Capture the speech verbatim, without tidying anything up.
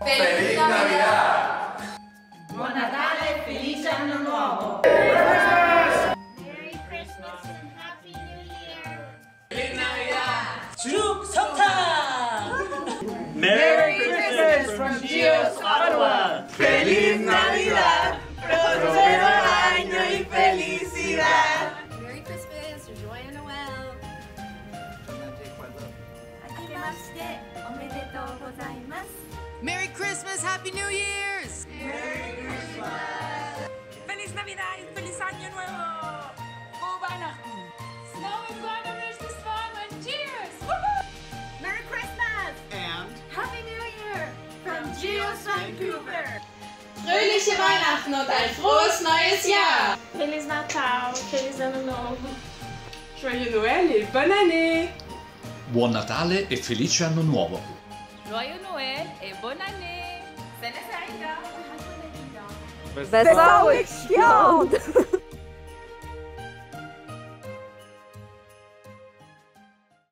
Feliz Navidad! Buon Natale e felice anno nuovo! Merry Christmas and Happy New Year! Feliz Navidad! 축성탄! Merry Christmas from GEOS Ottawa! Feliz Navidad! Prospero año y felicidad! Merry Christmas, Joyeux Noël! Akemashite omedetou gozaimasu! Merry Christmas, Happy New Year's! Merry Christmas! Feliz Navidad y feliz Año Nuevo! Frohe Weihnachten! Snow is gone and there's the song and cheers! Merry Christmas! And Happy New Year! From GEOS Vancouver! Fröhliche Weihnachten und ein frohes neues Jahr! Feliz Natal! Feliz Ano Novo! Joyeux Noël et bonne année! Buon Natale e felice anno nuovo! Joyeux Noël et bonne année! سنة سعيدة! Wesołych świąt!